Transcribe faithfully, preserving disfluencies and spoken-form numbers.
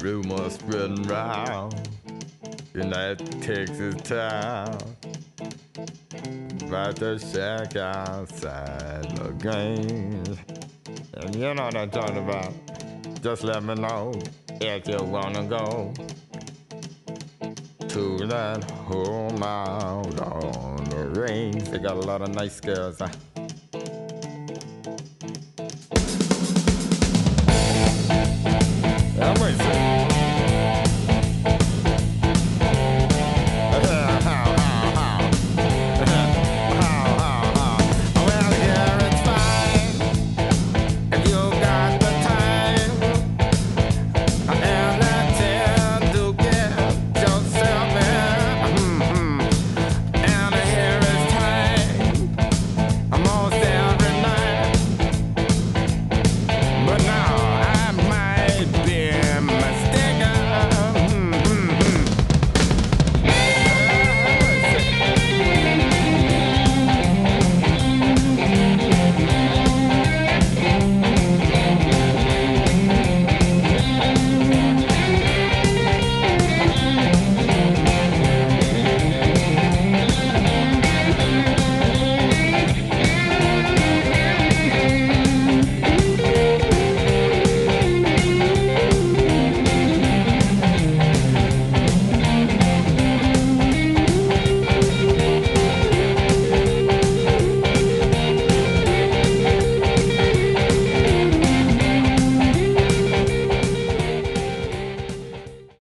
rumors spreading round in that Texas town about the shack outside the game. And you know what I'm talking about. Just let me know if you wanna go to that home out on the range. They got a lot of nice girls. Huh?